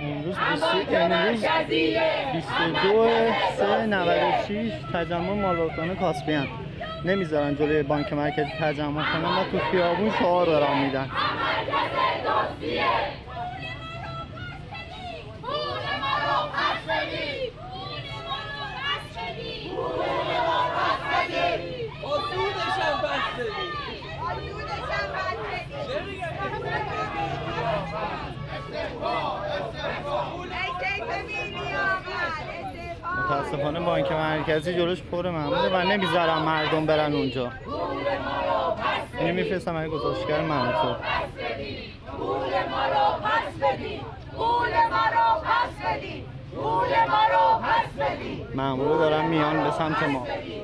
امروز 22/3/96 تجمع مالباتان کاسپیان نمیذارن جلوی بانک مرکزی تجمع کنن و تو خیابون شعار دارن میدن. متاسفانه بانک مرکزی جلوش پر محموله و نمیذارن مردم برن اونجا. اینو میفرستم اگه گزارشگر منطور مامورا دارن میان به سمت ما.